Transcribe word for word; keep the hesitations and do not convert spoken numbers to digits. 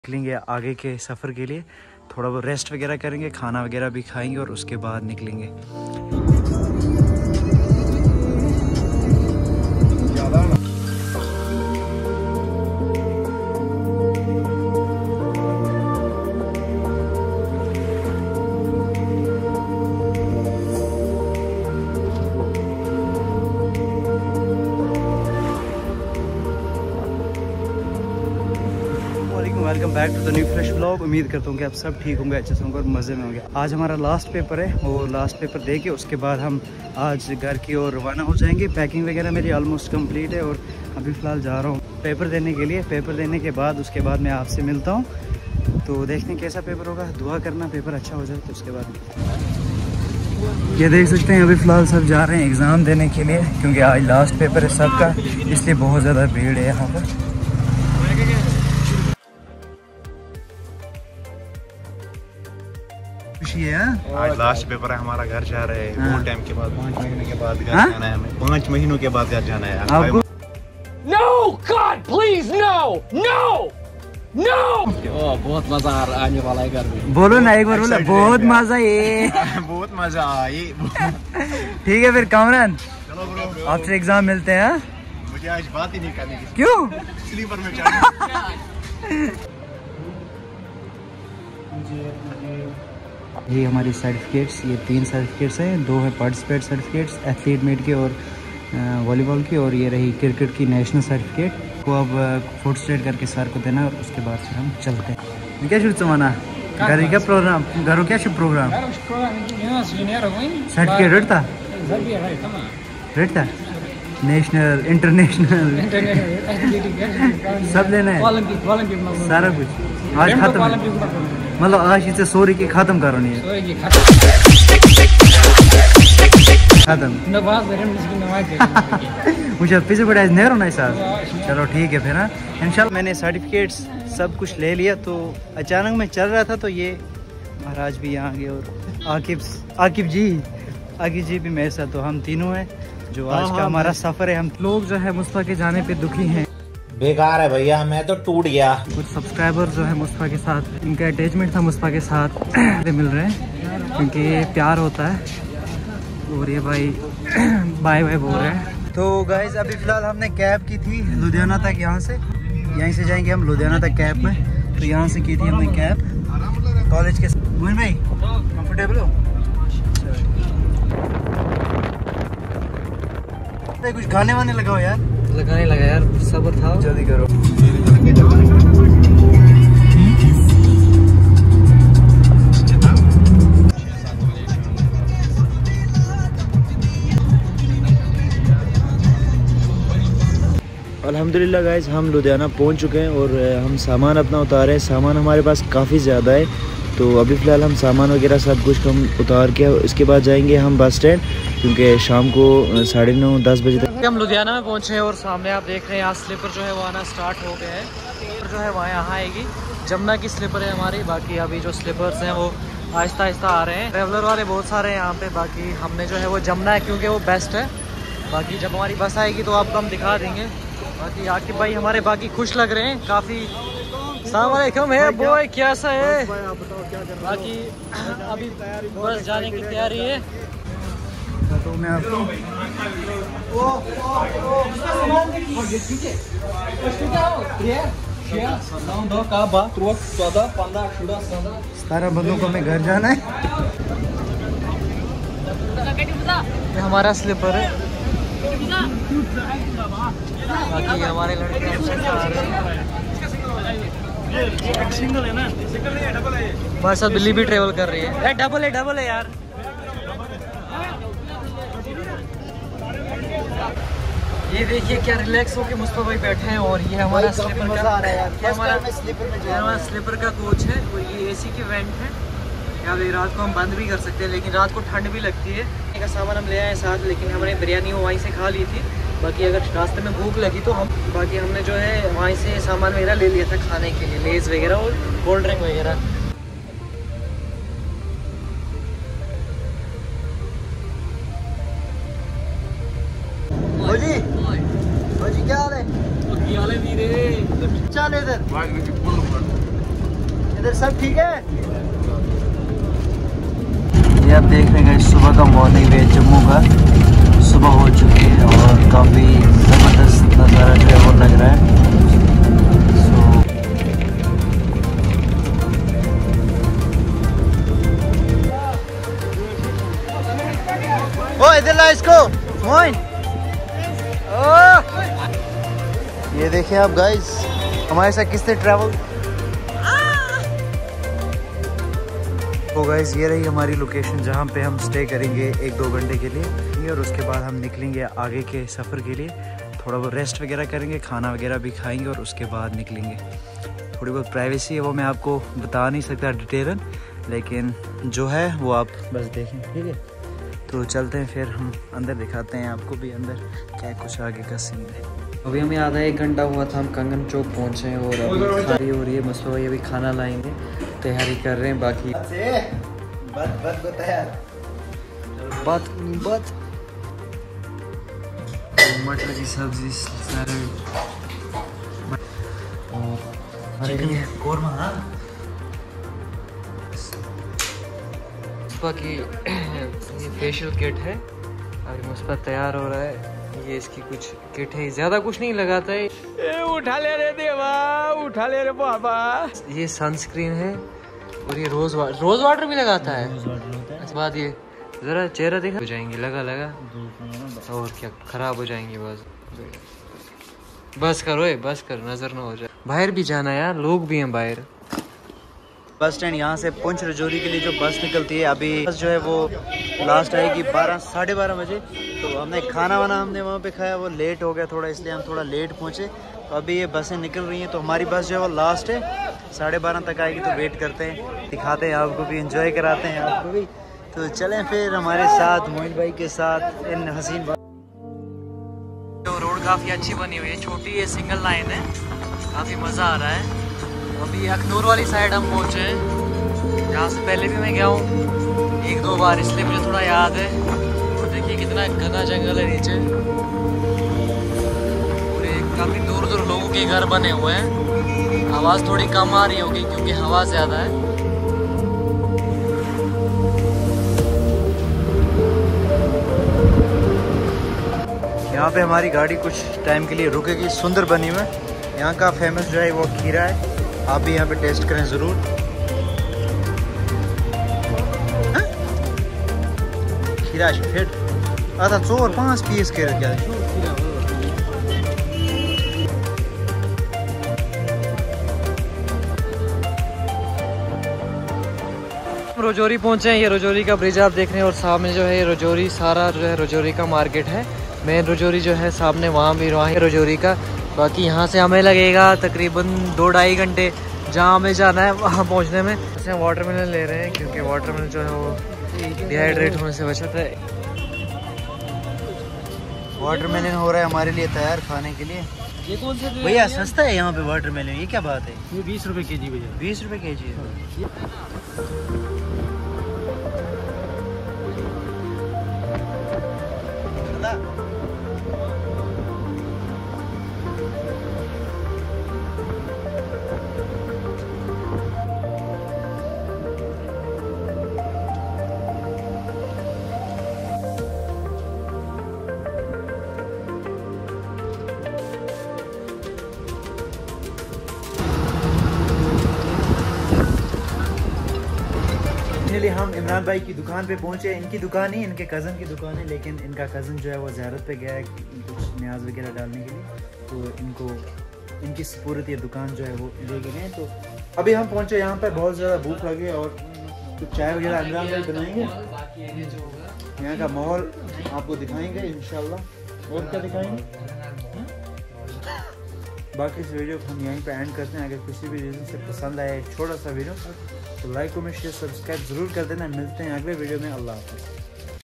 निकलेंगे आगे के सफ़र के लिए। थोड़ा बहुत रेस्ट वगैरह करेंगे, खाना वगैरह भी खाएंगे और उसके बाद निकलेंगे। Welcome back to the new fresh vlog. उम्मीद करता हूँ कि आप सब ठीक होंगे, अच्छे से होंगे और मज़े में होंगे। आज हमारा लास्ट पेपर है और लास्ट पेपर दे के उसके बाद हम आज घर की ओर रवाना हो जाएंगे। पैकिंग वगैरह मेरी ऑलमोस्ट कंप्लीट है और अभी फ़िलहाल जा रहा हूँ पेपर देने के लिए। पेपर देने के बाद उसके बाद मैं आपसे मिलता हूँ, तो देखते हैं कैसा पेपर होगा। दुआ करना पेपर अच्छा हो जाए तो उसके बाद ये देख सकते हैं अभी फ़िलहाल सब जा रहे हैं एग्ज़ाम देने के लिए, क्योंकि आज लास्ट पेपर है सबका, इसलिए बहुत ज़्यादा भीड़ है यहाँ पर। आज लास्ट पेपर है हमारा, घर जा रहे हैं बहुत टाइम के बाद, पाँच महीने के बाद घर जाना है हमें। पाँच महीनों के बाद घर जाना है आपको। No God please no no no। बहुत मजा आने वाला है घर में। बोलो ना एक बार, बोलो बहुत मजा ये बहुत मजा आई। ठीक है फिर कामरान, चलो ब्रो आपसे एग्जाम मिलते हैं। मुझे आज बात ही नहीं करनी की। क्यों? स्लीपर में चढ़ना। ये हमारी सर्टिफिकेट्स, ये तीन सर्टिफिकेट्स हैं, दो है पार्टिसिपेट सर्टिफिकेट्स एथलीट मीट की और वॉलीबॉल की, और ये रही क्रिकेट की नेशनल सर्टिफिकेट को अब फोटो स्टेट करके सर को देना और उसके बाद फिर हम चलते हैं। क्या शुरू समाना घर क्या प्रोग्राम, घरों क्या शुभ प्रोग्राम सर्टिफिकेट रेट रेट था नेशनल इंटरनेशनल सब लेना है सारा कुछ। आज खत्म, मतलब आज इसे सोरी की खत्म करनी है, खत्म मुझे पीछे पड़ा नहीं रहना है साथ। चलो ठीक है फिर हाँ इंशाल्लाह। मैंने सर्टिफिकेट्स सब कुछ ले लिया, तो अचानक मैं चल रहा था तो ये महाराज भी यहाँ गए और आकिब आकिब जी आकिब जी भी मेरे साथ, तो हम तीनों हैं जो आज का हमारा सफ़र है। हम लोग जो है मुस्तफा के जाने पे दुखी हैं। बेकार है भैया, मैं तो टूट गया। कुछ सब्सक्राइबर जो है मुस्तफा के साथ, इनका अटैचमेंट था मुस्तफा के साथ मिल रहे हैं क्योंकि प्यार होता है, और ये भाई बाय बाय बोल रहे हैं। तो गाइज अभी फ़िलहाल हमने कैब की थी लुधियाना तक, यहाँ से यहीं से जाएंगे हम लुधियाना तक कैब में, तो यहाँ से की थी हमने कैब कॉलेज के। मोहन भाई कंफर्टेबल हो? कुछ गाने वाने लगाओ यार। लगाने लगा यार, सब्र था, जल्दी करो। अल्हम्दुलिल्लाह गाइस हम लुधियाना पहुंच चुके हैं और हम सामान अपना उतारे हैं। सामान हमारे पास काफ़ी ज़्यादा है, तो अभी फ़िलहाल हम सामान वगैरह सब कुछ हम उतार के इसके बाद जाएंगे हम बस स्टैंड, क्योंकि शाम को साढ़े नौ दस बजे तक हम लुधियाना में पहुंचे हैं। और सामने आप देख रहे हैं यहाँ स्लीपर जो है वो आना स्टार्ट हो गया है, और जो है वहाँ यहाँ आएगी जमुना की स्लीपर है हमारी। बाकी अभी जो स्लीपर्स हैं वो आहिस्ता आहिस्ता आ रहे हैं, ट्रेवलर वाले बहुत सारे हैं यहाँ पे। बाकी हमने जो है वो जमुना है क्योंकि वो बेस्ट है। बाकी जब हमारी बस आएगी तो आपको हम दिखा देंगे। बाकी आकिब भाई हमारे बाकी खुश लग रहे हैं काफ़ी। अस्सलाम वालेकुम है बॉय, कैसा है? बाकी अभी बस जाने की तैयारी है। तो मैं आपको सतारह बंदों को हमें घर जाना है। ये हमारा स्लीपर है, बाकी हमारे लड़के हमारे साथ दिल्ली भी ट्रेवल कर रही है। डबल है डबल है यार। ये देखिए क्या रिलैक्स होके मुस्तफा भाई बैठे हैं, और ये हमारा स्लीपर का ये हमारा हमारा स्लीपर का कोच है, और ये एसी की वेंट है। यहाँ रात को हम बंद भी कर सकते हैं, लेकिन रात को ठंड भी लगती है। का सामान हम ले आए साथ, लेकिन हमने बिरयानी वहीं से खा ली थी। बाकी अगर रास्ते में भूख लगी तो हम बाकी हमने जो है वहीं से सामान वगैरह ले लिया था खाने के लिए, लेज़ वगैरह और कोल्ड ड्रिंक वगैरह। क्या हाल है? चल इधर इधर सब ठीक है? ये आप देख रहे हैं सुबह का मॉर्निंग वे जम्मू का सुबह हो चुकी है और काफ़ी ज़बरदस्त नज़ारा जो है वो लग रहा है। ओ इधर ला इसको मोइन। ये देखिए आप गाइस, हमारे साथ किसने ट्रैवल। तो गाइस ये रही हमारी लोकेशन जहाँ पे हम स्टे करेंगे एक दो घंटे के लिए और उसके बाद हम निकलेंगे आगे के सफ़र के लिए। थोड़ा बहुत रेस्ट वगैरह करेंगे, खाना वगैरह भी खाएंगे और उसके बाद निकलेंगे। थोड़ी बहुत प्राइवेसी है वो मैं आपको बता नहीं सकता डिटेलन, लेकिन जो है वो आप बस देखें, ठीक है। तो चलते हैं फिर हम अंदर, दिखाते हैं आपको भी अंदर क्या कुछ आगे का सीन है। अभी हमें आधा एक घंटा हुआ था, हम कंगन चौक पहुँचे हैं और अभी खारी हो रही है। मुस्तफा भाई अभी खाना लाएंगे, तैयारी कर रहे हैं। बाकी बात बात बताया बात बात मटर की सब्जी सारे और कोरमा। हाँ मुस्तफा की ये फेशियल किट है, अभी मुस्तफा तैयार हो रहा है। ये इसकी कुछ किट है, ज़्यादा कुछ नहीं लगाता है। ए, उठा ले रे देवा, उठा ले रे बाबा। ये सनस्क्रीन है और ये रोज वाटर, रोज वाटर भी लगाता है। इस बाद ये जरा चेहरा देखा हो जाएंगे, लगा लगा और क्या खराब हो जाएंगे। बस बस करो, ए, बस कर, नजर ना हो जाए। बाहर भी जाना यार, लोग भी हैं बाहर। बस स्टैंड यहाँ से पुंछ रजौरी के लिए जो बस निकलती है, अभी बस जो है वो लास्ट आएगी बारह साढ़े बारह बजे। तो हमने खाना वाना हमने वहाँ पे खाया, वो लेट हो गया थोड़ा, इसलिए हम थोड़ा लेट पहुँचे। तो अभी ये बसें निकल रही हैं, तो हमारी बस जो है वो लास्ट है, साढ़े बारह तक आएगी। तो वेट करते हैं, दिखाते हैं आपको भी, इंजॉय कराते हैं आपको भी। तो चलें फिर हमारे साथ मोइन भाई के साथ इन हसीन। तो रोड काफ़ी अच्छी बनी हुई है, छोटी है, सिंगल लाइन है, काफ़ी मज़ा आ रहा है। अभी अखनूर वाली साइड हम पहुँचे हैं, जहाँ से पहले भी मैं गया हूँ एक दो बार, इसलिए मुझे थोड़ा याद है। और देखिए कितना घना जंगल है नीचे, पूरे काफ़ी दूर दूर लोगों के घर बने हुए हैं। आवाज़ थोड़ी कम आ रही होगी क्योंकि हवा ज़्यादा है। यहाँ पे हमारी गाड़ी कुछ टाइम के लिए रुकेगी, सुंदर बनी हुई है। यहाँ का फेमस जो है वो खीरा है, आप भी यहाँ पे टेस्ट करें ज़रूर। हाँ? खीरा फिट आता चोर पाँच पीस के क्या रजौरी पहुंचे हैं, ये रजौरी का ब्रिज आप देख रहे हैं और सामने जो है ये रजौरी, सारा जो है रजौरी का मार्केट है। मेन रजौरी जो है सामने, वहाँ भी वहाँ है रजौरी का। बाकी यहाँ से हमें लगेगा तकरीबन दो ढाई घंटे जहाँ हमें जाना है वहाँ पहुँचने में। जैसे हम वाटरमेलन ले रहे हैं क्योंकि वाटरमेलन जो है वो डिहाइड्रेट होने से बचाता है। वाटरमेलन हो रहा है हमारे लिए तैयार खाने के लिए। ये कौन सा भैया सस्ता है यहाँ पे वाटरमेलन, ये क्या बात है? ये बीस रुपए के जी भैया, बीस रुपए के जी है। फाइनली हम इमरान भाई की दुकान पे पहुंचे। इनकी दुकान ही, इनके कज़न की दुकान है, लेकिन इनका कज़न जो है वो ज़ियारत पे गया है कुछ न्याज वगैरह डालने के लिए, तो इनको इनकी सपूरत ये दुकान जो है वो ले गए हैं। तो अभी हम पहुंचे यहाँ पर, बहुत ज़्यादा भूख लगी और कुछ चाय वगैरह इमरान भाई बनाएंगे। यहाँ का माहौल आपको दिखाएंगे इंशाल्लाह। और क्या दिखाएंगे? बाकी इस वीडियो को हम यहीं पे एंड करते हैं। अगर किसी भी रीज़न से पसंद आया छोटा सा वीडियो तो लाइक कमेंट शेयर सब्सक्राइब ज़रूर कर देना। मिलते हैं अगले वीडियो में। अल्लाह हाफ़िज़।